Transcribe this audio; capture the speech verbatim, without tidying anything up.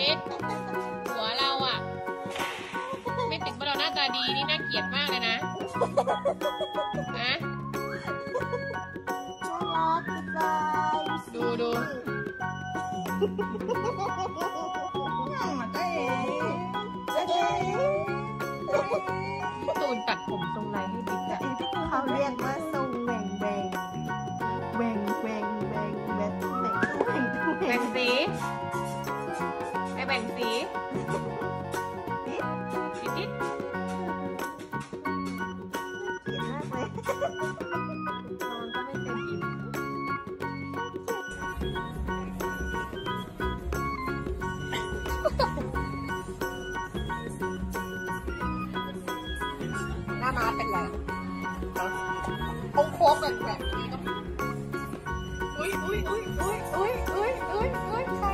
หัวเราอ่ะไม่ติดว่าเราหน้าตาดีนี่น่าเกลียดมากเลยนะนะดูดูตูนตัดผมทรงไรให้บิ๊กอะเขาเรียกว่าทรงแหว่งแหว่งแหว่งแหว่งแหว่งแหว่งแหว่งแหว่งแหว่งสีไอแบ่งสีติ๊ดติ๊ดเกลียดมากเลยนอนก็ไม่เต็มอิ่มหน้าม้าเป็นไรโค้งๆแบบแบบนี้ต้องอุ้ยอุ้ยอุ้ยอุ้ยอุ้ยอุ้ยอุ้ยอุ้ย